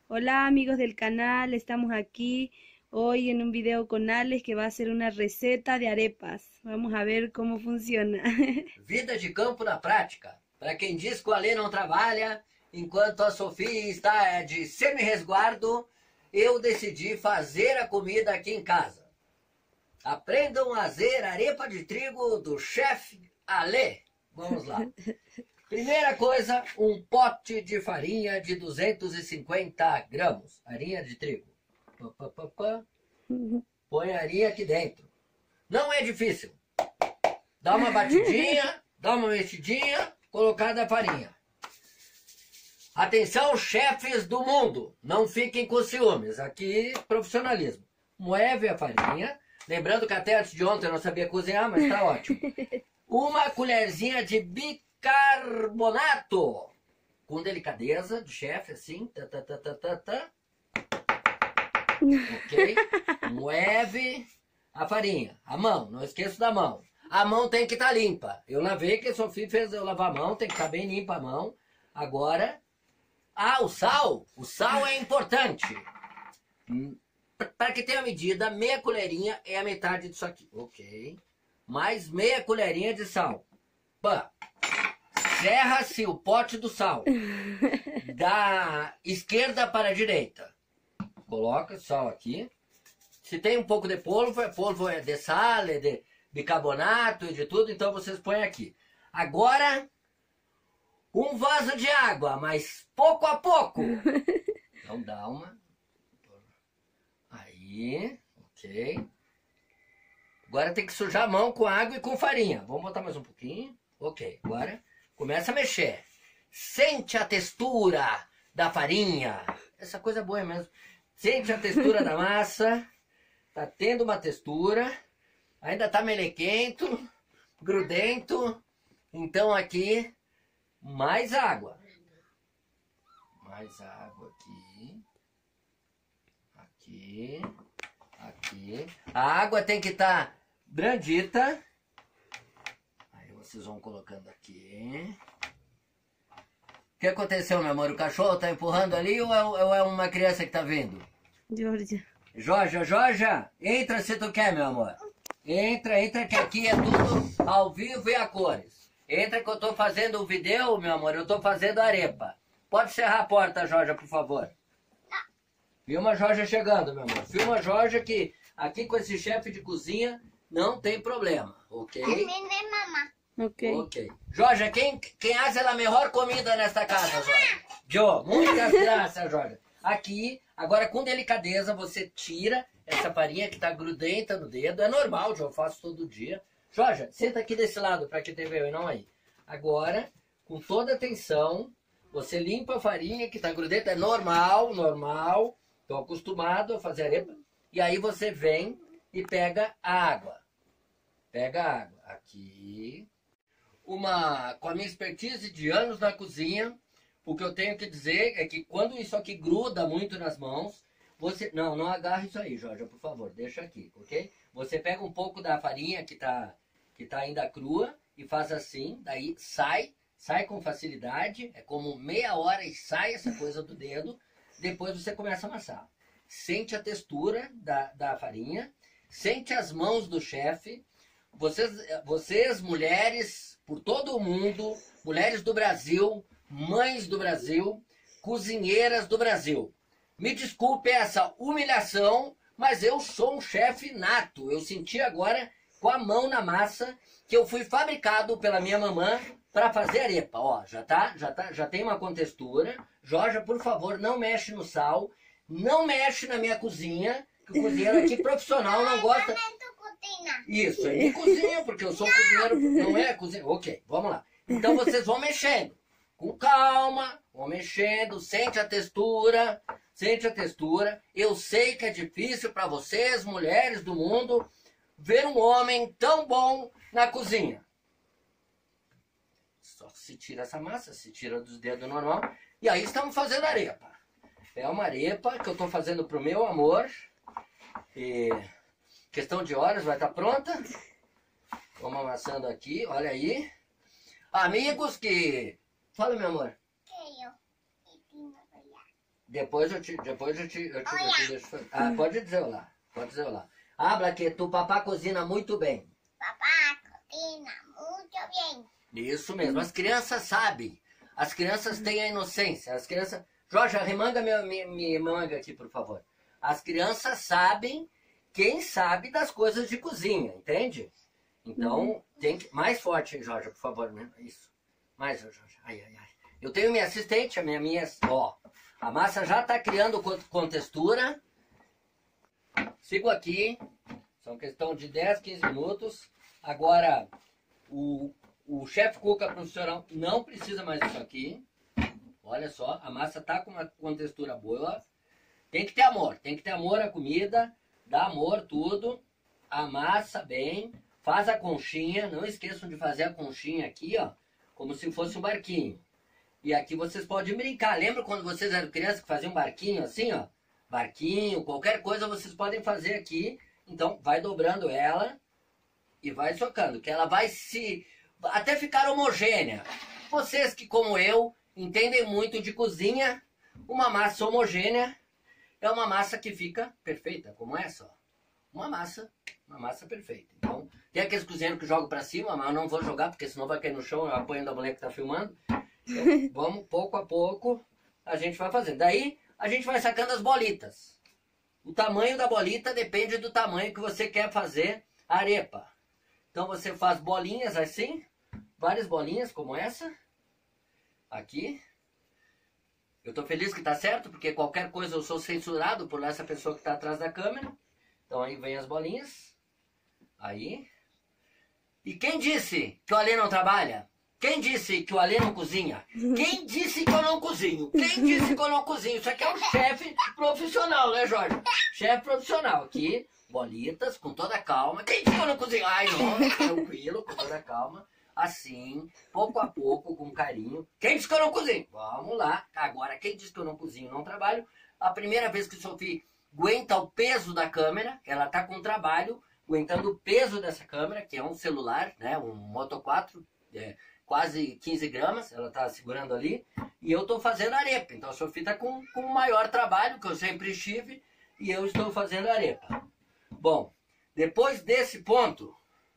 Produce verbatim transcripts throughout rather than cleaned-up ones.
Hola amigos del canal, estamos aquí hoy en un video con Alex que va a hacer una receta de arepas. Vamos a ver cómo funciona. Vida de campo na prática. Para quem diz que o Alê não trabalha, enquanto a Sofia está de semi-resguardo, eu decidi fazer a comida aqui em casa. Aprendam a fazer arepa de trigo do chefe Alê. Vamos lá. Primeira coisa, um pote de farinha de duzentos e cinquenta gramas. Farinha de trigo. Pá, pá, pá, pá. Põe a farinha aqui dentro. Não é difícil. Dá uma batidinha, dá uma mexidinha, colocada a farinha. Atenção, chefes do mundo, não fiquem com ciúmes. Aqui, profissionalismo. Moeve a farinha. Lembrando que até antes de ontem eu não sabia cozinhar, mas tá ótimo. Uma colherzinha de bicarbonato. Com delicadeza, de chefe, assim. Tá, tá, tá, tá, tá, tá. Ok? Moeve a farinha. A mão, não esqueça da mão. A mão tem que estar limpa. Eu lavei, que a Sofia fez eu lavar a mão, tem que estar bem limpa a mão. Agora, ah, o sal. O sal é importante. Para que tenha medida, meia colherinha é a metade disso aqui. Ok. Mais meia colherinha de sal. Pã. Serra-se o pote do sal. Da esquerda para a direita. Coloca sal aqui. Se tem um pouco de polvo, é polvo de sal, de bicarbonato e de tudo, então vocês põem aqui. Agora, um vaso de água, mas pouco a pouco. Então dá uma. Aí, ok. Agora tem que sujar a mão com água e com farinha. Vamos botar mais um pouquinho. Ok, agora começa a mexer. Sente a textura da farinha. Essa coisa boa mesmo. Sente a textura da massa. Tá tendo uma textura. Ainda tá melequento, grudento. Então aqui, mais água. Mais água aqui. Aqui. Aqui. A água tem que estar tá brandita. Aí vocês vão colocando aqui. O que aconteceu, meu amor? O cachorro tá empurrando ali ou é, ou é uma criança que tá vindo? Georgia. Jorja, Jorja, entra se tu quer, meu amor. Entra, entra que aqui é tudo ao vivo e a cores. Entra que eu tô fazendo o vídeo, meu amor, eu tô fazendo arepa. Pode cerrar a porta, Jorja, por favor. Filma a Jorja chegando, meu amor. Filma a Jorja que aqui com esse chefe de cozinha não tem problema, ok? Ok. Ok. Jorja, quem, quem faz a melhor comida nesta casa, Jorja? Jo, muitas graças, Jorja. Aqui, agora com delicadeza, você tira essa farinha que tá grudenta no dedo. É normal, Jo, eu faço todo dia. Jorja, senta aqui desse lado para que te veja e não aí. Agora, com toda atenção, você limpa a farinha que tá grudenta. É normal, normal. Tô acostumado a fazer arepa. E aí você vem e pega a água. Pega a água. Aqui. Uma, com a minha expertise de anos na cozinha, o que eu tenho que dizer é que quando isso aqui gruda muito nas mãos, você... Não, não agarra isso aí, Jorge, por favor, deixa aqui, ok? Você pega um pouco da farinha que tá, que tá ainda crua e faz assim, daí sai, sai com facilidade, é como meia hora e sai essa coisa do dedo, depois você começa a amassar. Sente a textura da, da farinha, sente as mãos do chefe, vocês, vocês mulheres por todo o mundo, mulheres do Brasil, mães do Brasil, cozinheiras do Brasil. Me desculpe essa humilhação, mas eu sou um chefe nato. Eu senti agora com a mão na massa que eu fui fabricado pela minha mamã para fazer arepa. Ó, já tá, já tá, já tem uma contextura. Jorja, por favor, não mexe no sal, não mexe na minha cozinha, que o cozinheiro aqui profissional não gosta. Isso, é de cozinha, porque eu sou cozinheiro, não é cozinha. Ok, vamos lá. Então vocês vão mexendo. Com calma, vão mexendo, sente a textura, sente a textura. Eu sei que é difícil para vocês, mulheres do mundo, ver um homem tão bom na cozinha. Só se tira essa massa, se tira dos dedos normal. E aí estamos fazendo arepa. É uma arepa que eu estou fazendo para o meu amor. E questão de horas vai estar pronta. Vamos amassando aqui, olha aí. Amigos que... Fala, meu amor. Depois eu te, depois eu te, eu te, eu te deixo fazer. Ah, pode dizer olá, pode dizer olá. Habla que tu papá cozinha muito bem. Papá cozinha muito bem. Isso mesmo, as crianças sabem. As crianças têm a inocência. As crianças... Jorge, arremanga minha, minha, minha manga aqui, por favor. As crianças sabem quem sabe das coisas de cozinha, entende? Então, uhum. tem que... Mais forte, hein, Jorge, por favor. Né? Isso. Mais, Jorge. Ai, ai, ai. Eu tenho minha assistente, a minha... minha... Ó, a massa já está criando com textura. Sigo aqui. São questão de dez, quinze minutos. Agora, o, o chefe cuca profissional não precisa mais disso aqui. Olha só, a massa tá com uma com textura boa. Tem que ter amor, tem que ter amor à comida, dá amor, tudo. Amassa bem, faz a conchinha, não esqueçam de fazer a conchinha aqui, ó, como se fosse um barquinho. E aqui vocês podem brincar. Lembra quando vocês eram crianças que faziam um barquinho assim, ó? Barquinho, qualquer coisa vocês podem fazer aqui. Então, vai dobrando ela e vai socando, que ela vai se... até ficar homogênea. Vocês que, como eu, entendem muito de cozinha, uma massa homogênea é uma massa que fica perfeita, como essa, ó. Uma massa, uma massa perfeita. Então, tem aqueles cozinheiros que jogam pra cima, mas eu não vou jogar, porque senão vai cair no chão, eu apanho da mulher que tá filmando. Então, vamos, pouco a pouco, a gente vai fazendo. Daí, a gente vai sacando as bolitas. O tamanho da bolita depende do tamanho que você quer fazer a arepa. Então, você faz bolinhas assim, várias bolinhas como essa. Aqui. Eu tô feliz que tá certo, porque qualquer coisa eu sou censurado por essa pessoa que tá atrás da câmera. Então aí vem as bolinhas. Aí. E quem disse que o Alê não trabalha? Quem disse que o Alê não cozinha? Quem disse que eu não cozinho? Quem disse que eu não cozinho? Isso aqui é um chefe profissional, né, Jorge? Chefe profissional. Aqui, bolitas, com toda a calma. Quem disse que eu não cozinho? Ai, não, tranquilo, com toda a calma. Assim, pouco a pouco, com carinho. Quem disse que eu não cozinho? Vamos lá. Agora, quem disse que eu não cozinho, não trabalho. A primeira vez que a Sofia aguenta o peso da câmera, ela tá com trabalho, aguentando o peso dessa câmera, que é um celular, né? Um Moto quatro, é, quase quinze gramas, ela tá segurando ali. E eu tô fazendo arepa. Então a Sofia tá com, com o maior trabalho, que eu sempre estive, e eu estou fazendo arepa. Bom, depois desse ponto...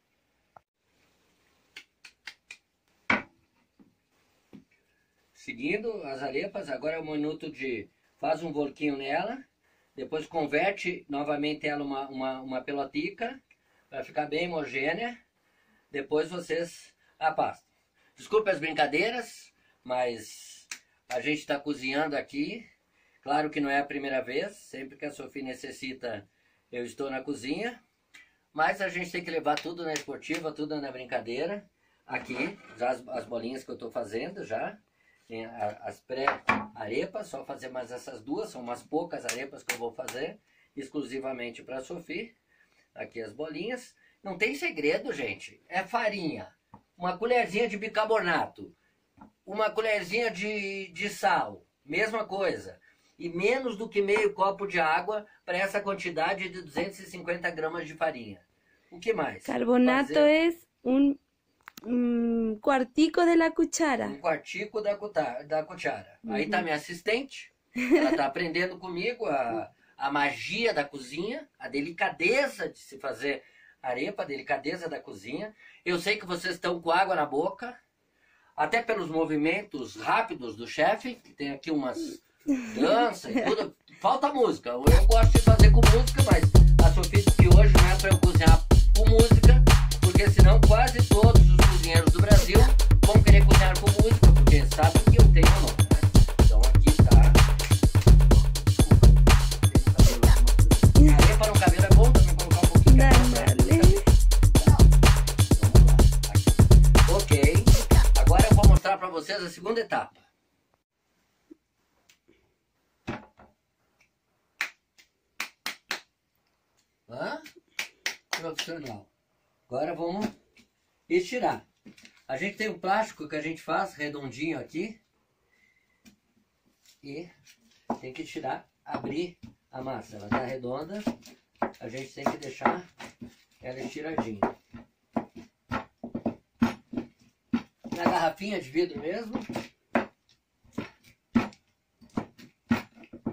Seguindo as arepas, agora é o minuto de... Faz um volquinho nela, depois converte novamente ela uma, uma, uma pelotica, para ficar bem homogênea. Depois vocês apastam. Desculpe as brincadeiras, mas a gente está cozinhando aqui. Claro que não é a primeira vez, sempre que a Sofia necessita, eu estou na cozinha. Mas a gente tem que levar tudo na esportiva, tudo na brincadeira. Aqui, já as, as bolinhas que eu estou fazendo já. Tem as pré-arepas, só fazer mais essas duas, são umas poucas arepas que eu vou fazer, exclusivamente para a Sofia. Aqui as bolinhas. Não tem segredo, gente. É farinha, uma colherzinha de bicarbonato, uma colherzinha de, de sal, mesma coisa. E menos do que meio copo de água para essa quantidade de duzentos e cinquenta gramas de farinha. O que mais? Carbonato é um... Um quartico de la cuchara. Um quartico da, da cuchara. Uhum. Aí tá minha assistente. Ela tá aprendendo comigo a, a magia da cozinha, a delicadeza de se fazer arepa, a delicadeza da cozinha. Eu sei que vocês estão com água na boca, até pelos movimentos rápidos do chefe, que tem aqui umas danças e tudo. Falta música. Eu gosto de fazer com música, mas a Sofia disse que hoje não é para eu cozinhar com música, porque senão quase todos os cozinheiros do Brasil vão querer cozinhar com música, porque sabem que eu tenho o nome, né? Então aqui tá. Desculpa, arepa no cabelo é bom também colocar um pouquinho de arepa. Vamos lá. Aqui. Ok. Agora eu vou mostrar para vocês a segunda etapa. Hã? Profissional. Agora vamos estirar. A gente tem um plástico que a gente faz redondinho aqui. E tem que tirar, abrir a massa. Ela tá redonda. A gente tem que deixar ela estiradinha. Na garrafinha de vidro mesmo.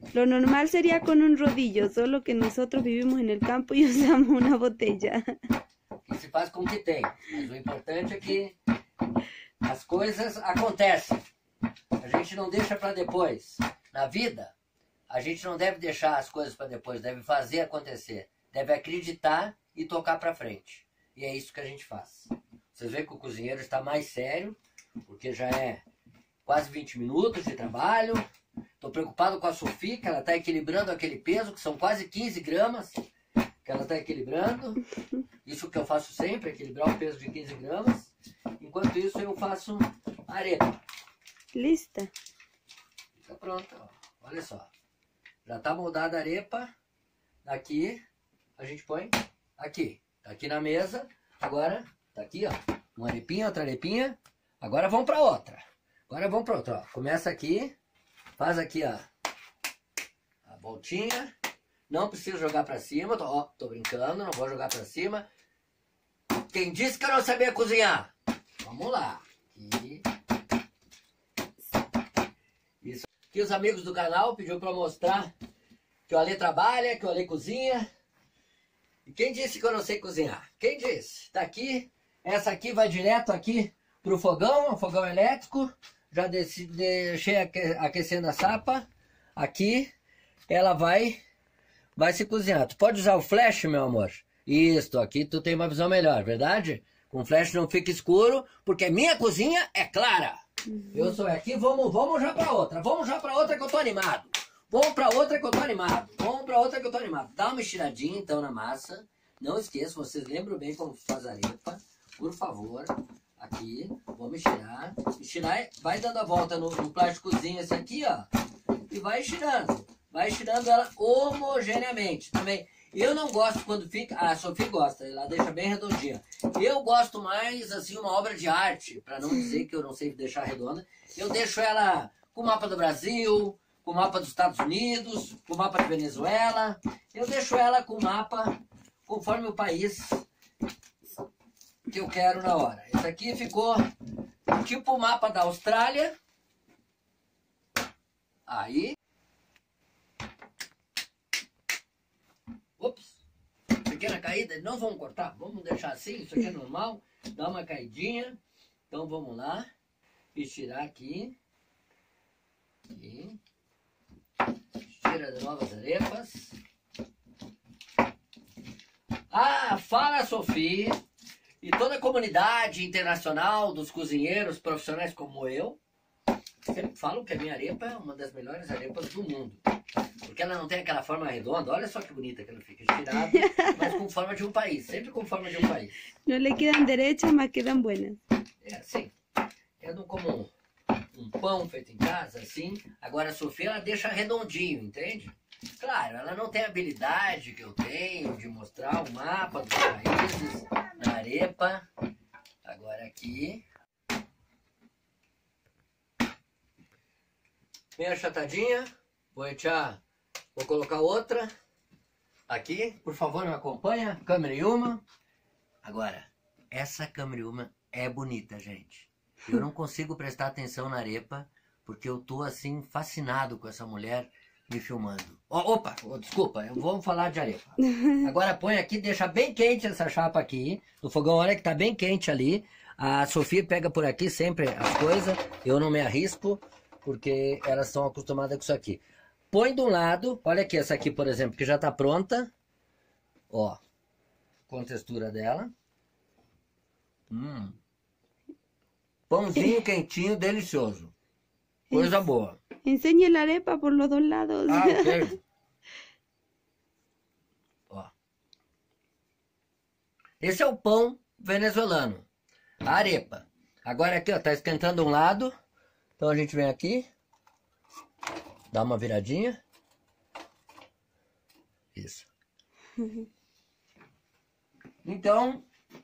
Lo normal sería con un rodillo, solo que nosotros vivimos en el campo y usamos una botella. Que se faz com o que tem. Mas o importante é que as coisas acontecem. A gente não deixa para depois. Na vida, a gente não deve deixar as coisas para depois, deve fazer acontecer. Deve acreditar e tocar para frente. E é isso que a gente faz. Vocês veem que o cozinheiro está mais sério, porque já é quase vinte minutos de trabalho. Estou preocupado com a Sofia, que ela está equilibrando aquele peso, que são quase quinze gramas, que ela está equilibrando. Isso que eu faço sempre, equilibrar o peso de quinze gramas. Enquanto isso, eu faço arepa. Lista. Fica pronta, ó. Olha só. Já está moldada a arepa. Aqui, a gente põe aqui. Tá aqui na mesa. Agora, tá aqui, ó. Uma arepinha, outra arepinha. Agora vamos para outra. Agora vamos para outra, ó. Começa aqui. Faz aqui, ó. A voltinha. Não precisa jogar para cima. Tô, ó, tô brincando, não vou jogar para cima. Quem disse que eu não sabia cozinhar? Vamos lá. Aqui. Isso. Aqui os amigos do canal pediu para mostrar que o Ale trabalha, que o Ale cozinha. E quem disse que eu não sei cozinhar? Quem disse? Tá aqui. Essa aqui vai direto aqui pro fogão, um fogão elétrico. Já desci, deixei aquecendo a sapa. Aqui. Ela vai, vai se cozinhar. Tu pode usar o flash, meu amor? Isso, aqui tu tem uma visão melhor, verdade? Com flash não fica escuro, porque minha cozinha é clara. Uhum. Eu sou aqui, vamos, vamos já pra outra. Vamos já pra outra que eu tô animado. Vamos pra outra que eu tô animado. Vamos pra outra que eu tô animado. Dá uma estiradinha então na massa. Não esqueça, vocês lembram bem como faz a arepa. Por favor, aqui, vamos estirar. Estirar, vai dando a volta no, no plásticozinho esse aqui, ó. E vai estirando. Vai estirando ela homogeneamente. Também, eu não gosto quando fica... Ah, a Sofia gosta, ela deixa bem redondinha. Eu gosto mais, assim, uma obra de arte. Pra não dizer que eu não sei deixar redonda. Eu deixo ela com o mapa do Brasil, com o mapa dos Estados Unidos, com o mapa da Venezuela. Eu deixo ela com o mapa conforme o país que eu quero na hora. Esse aqui ficou tipo o mapa da Austrália. Aí. Ops. Pequena caída. Não vamos cortar. Vamos deixar assim. Isso aqui é normal. Dá uma caidinha. Então vamos lá. Estirar aqui. Aqui. Estira de novo as arepas. Ah, fala, Sofia. E toda a comunidade internacional dos cozinheiros profissionais como eu, sempre falam que a minha arepa é uma das melhores arepas do mundo. Porque ela não tem aquela forma redonda. Olha só que bonita que ela fica, estirada, mas com forma de um país. Sempre com forma de um país. Não lhe quedam derechas, mas quedam buenas. É assim. É do comum. Um pão feito em casa, assim. Agora a Sofia, ela deixa redondinho, entende? Claro, ela não tem a habilidade que eu tenho de mostrar o mapa dos países na arepa. Agora aqui. Bem achatadinha. Vou echar, vou colocar outra. Aqui, por favor, me acompanha. Câmera em uma. Agora, essa câmera em uma é bonita, gente. Eu não consigo prestar atenção na arepa, porque eu tô assim, fascinado com essa mulher me filmando. Oh, opa, oh, desculpa, vamos falar de arepa. Agora põe aqui, deixa bem quente essa chapa aqui, no fogão, olha que tá bem quente ali. A Sofia pega por aqui sempre as coisas, eu não me arrisco, porque elas estão acostumadas com isso aqui. Põe de um lado, olha aqui, essa aqui, por exemplo, que já tá pronta. Ó, com a textura dela. Hum. Pãozinho quentinho, delicioso. Coisa boa. Enseñe la arepa por los dos lados. Ah, ok. Ó. Esse é o pão venezuelano. A arepa. Agora aqui, ó, tá esquentando um lado. Então a gente vem aqui. Dá uma viradinha. Isso. Então...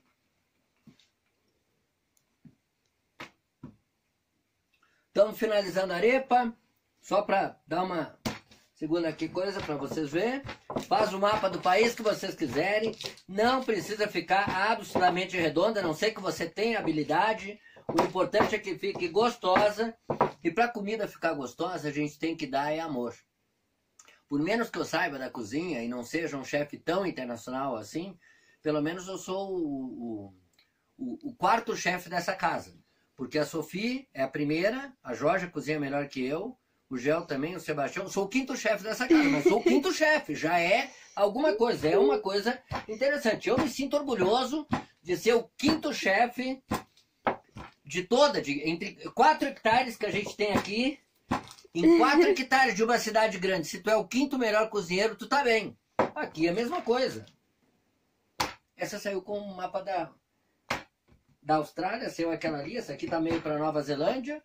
Estamos finalizando a arepa, só para dar uma segunda aqui coisa para vocês verem. Faz o mapa do país que vocês quiserem, não precisa ficar absolutamente redonda, a não sei que você tenha habilidade. O importante é que fique gostosa, e para a comida ficar gostosa a gente tem que dar é amor. por menos que eu saiba da cozinha e não seja um chefe tão internacional assim, pelo menos eu sou o, o, o quarto chefe dessa casa. Porque a Sophie é a primeira, a Jorge cozinha melhor que eu, o Gel também, o Sebastião. Eu sou o quinto chefe dessa casa, mas sou o quinto chefe. Já é alguma coisa, é uma coisa interessante. Eu me sinto orgulhoso de ser o quinto chefe de toda, de, entre quatro hectares que a gente tem aqui. Em quatro hectares de uma cidade grande, se tu é o quinto melhor cozinheiro, tu tá bem. Aqui é a mesma coisa. Essa saiu com o mapa da, da Austrália, saiu aquela ali, essa aqui tá meio pra Nova Zelândia.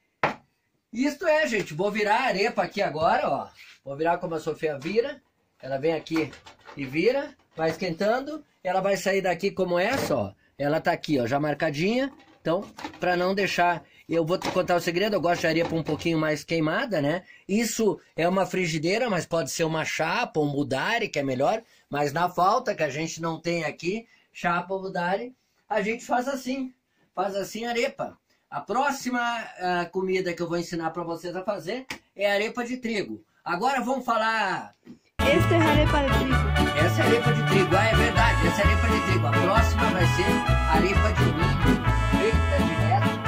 Isto é, gente, vou virar a arepa aqui agora, ó. Vou virar como a Sofia vira. Ela vem aqui e vira, vai esquentando. Ela vai sair daqui como essa, ó. Ela tá aqui, ó, já marcadinha. Então, pra não deixar... Eu vou te contar o segredo, eu gosto de arepa um pouquinho mais queimada, né? Isso é uma frigideira, mas pode ser uma chapa, um mudare, que é melhor. Mas na falta, que a gente não tem aqui, chapa ou mudare, a gente faz assim. Faz assim arepa. A próxima uh, comida que eu vou ensinar para vocês a fazer é arepa de trigo. Agora vamos falar... Esta é arepa de trigo. Essa é arepa de trigo, ah, é verdade, essa é arepa de trigo. A próxima vai ser arepa de milho, feita direto.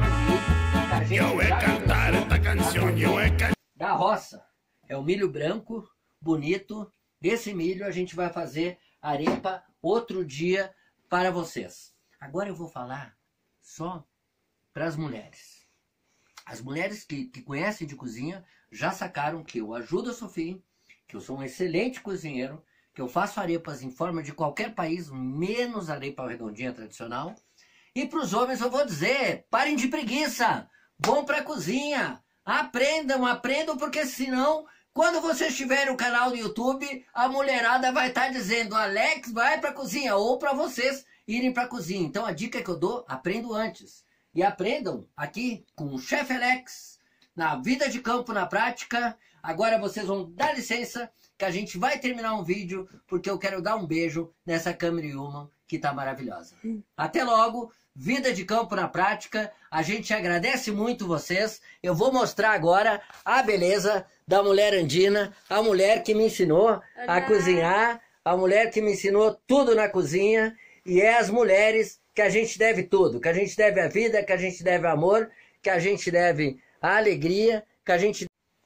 Eu vou cantar esta canção, eu vou cantar. Da roça. É o milho branco, bonito. Desse milho a gente vai fazer arepa outro dia para vocês. Agora eu vou falar só para as mulheres. As mulheres que, que conhecem de cozinha já sacaram que eu ajudo a Sofia, que eu sou um excelente cozinheiro, que eu faço arepas em forma de qualquer país, menos arepa redondinha tradicional. E para os homens eu vou dizer, parem de preguiça, vão para a cozinha, aprendam, aprendam, porque senão, quando vocês tiverem o canal do YouTube, a mulherada vai estar dizendo, Alex, vai para a cozinha, ou para vocês irem para a cozinha. Então a dica que eu dou, aprendo antes. E aprendam aqui com o Chef Alex, na Vida de Campo na Prática. Agora vocês vão dar licença, que a gente vai terminar um vídeo, porque eu quero dar um beijo nessa Camry Human, que tá maravilhosa. Até logo, Vida de Campo na Prática. A gente agradece muito vocês. Eu vou mostrar agora a beleza da mulher andina, a mulher que me ensinou Olá. a cozinhar, a mulher que me ensinou tudo na cozinha, e é as mulheres que a gente deve tudo, que a gente deve a vida, que a gente deve amor, que a gente deve a alegria, que a gente...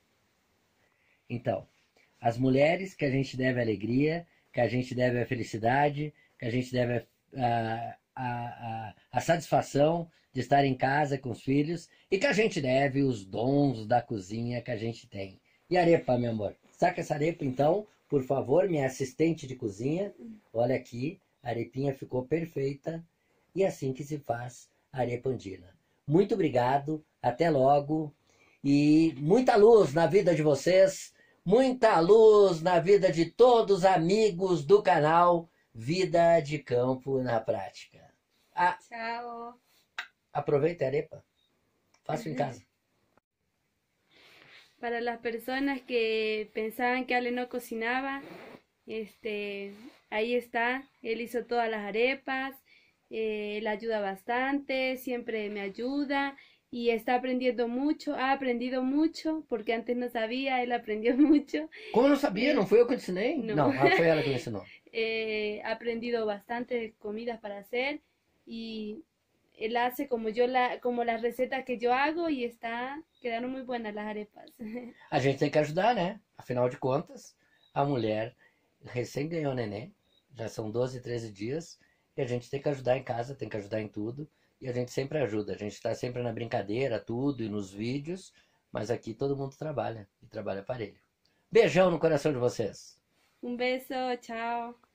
Então, as mulheres que a gente deve a alegria, que a gente deve a felicidade, que a gente deve a, a, a, a satisfação de estar em casa com os filhos, e que a gente deve os dons da cozinha que a gente tem. E arepa, meu amor? Saca essa arepa, então, por favor, minha assistente de cozinha. Olha aqui, a arepinha ficou perfeita. E assim que se faz a arepa andina. Muito obrigado, até logo. E muita luz na vida de vocês. Muita luz na vida de todos os amigos do canal Vida de Campo na Prática. Ah, Chao. aproveita a arepa. Faça em casa. Para las personas que pensaban que Ale no cocinaba, este, ahí está. Él hizo todas las arepas. Eh, él ayuda bastante, siempre me ayuda y está aprendiendo mucho, ha aprendido mucho, porque antes no sabía, él aprendió mucho. Como não sabia? Não foi eu que ensinei? Não. Não, foi ela que me ensinou. Eh, ha aprendido bastante comidas para hacer y él hace como yo la, como las recetas que yo hago y está, quedaron muy buenas las arepas. A gente tem que ajudar, né? Afinal de contas, a mulher recém ganhou neném, já são doze, treze dias, e a gente tem que ajudar em casa, tem que ajudar em tudo. E a gente sempre ajuda. A gente está sempre na brincadeira, tudo, e nos vídeos. Mas aqui todo mundo trabalha. E trabalha parelho. Beijão no coração de vocês. Un beso, chao.